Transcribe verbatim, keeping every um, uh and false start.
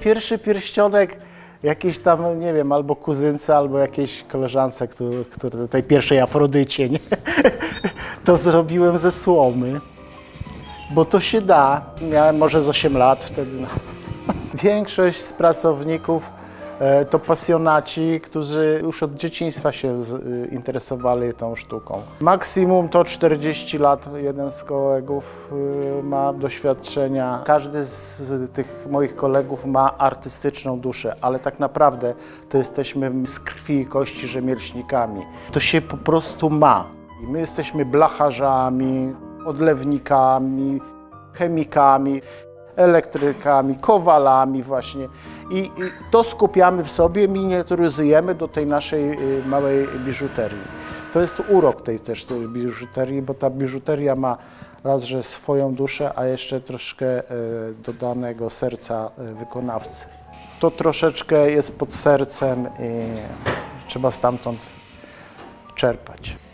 Pierwszy pierścionek jakiejś tam, nie wiem, albo kuzynce, albo jakiejś koleżance, który, który, tej pierwszej Afrodycie, nie? To zrobiłem ze słomy, bo to się da. Miałem może z osiem lat wtedy. No. Większość z pracowników to pasjonaci, którzy już od dzieciństwa się interesowali tą sztuką. Maksimum to czterdzieści lat, jeden z kolegów ma doświadczenia. Każdy z tych moich kolegów ma artystyczną duszę, ale tak naprawdę to jesteśmy z krwi i kości rzemieślnikami. To się po prostu ma. My jesteśmy blacharzami, odlewnikami, chemikami, elektrykami, kowalami właśnie. I, I to skupiamy w sobie, miniaturyzujemy do tej naszej y, małej biżuterii. To jest urok tej też tej biżuterii, bo ta biżuteria ma raz, że swoją duszę, a jeszcze troszkę y, dodanego serca y, wykonawcy. To troszeczkę jest pod sercem i trzeba stamtąd czerpać.